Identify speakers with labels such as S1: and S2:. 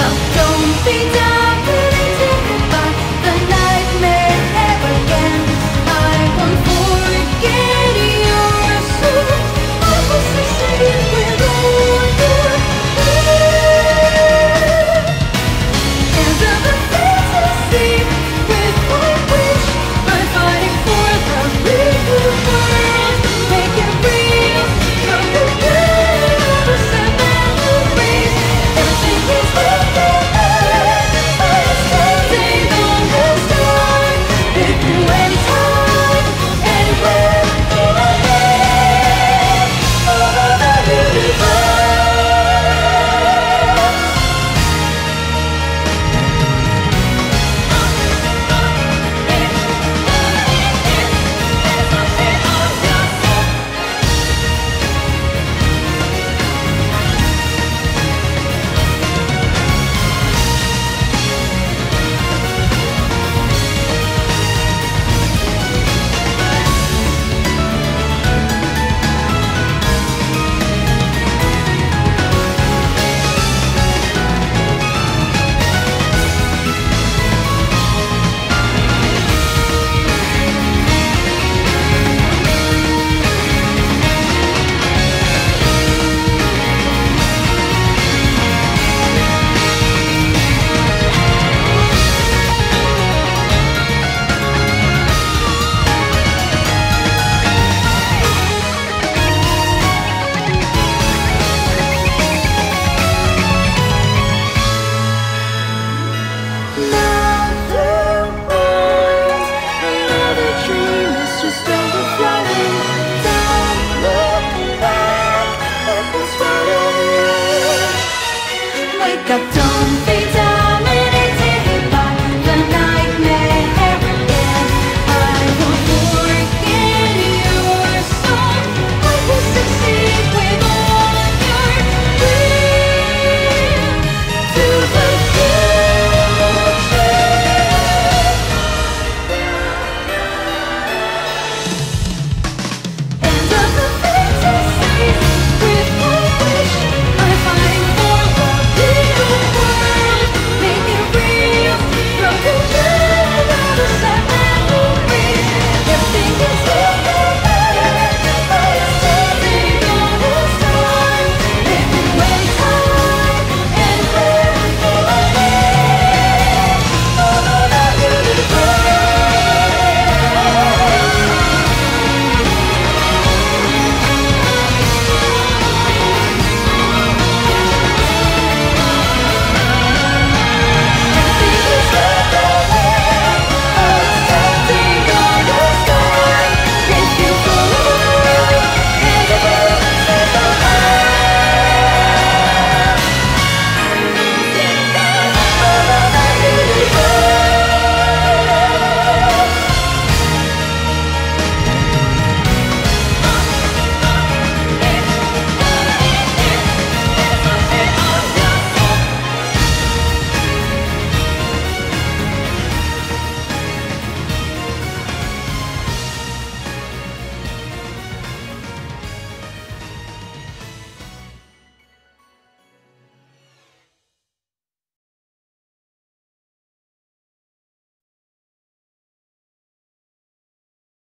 S1: Don't be dominated by the nightmare ever again. I won't forget your soul. I will succeed with all your fear. Hands of a fantasy with one wish. I'm fighting for the real world. Make it real from the universe and memories. Everything is looking good. I'm standing on the start. With you and time and breath in a hand over the universe. Wake up, don't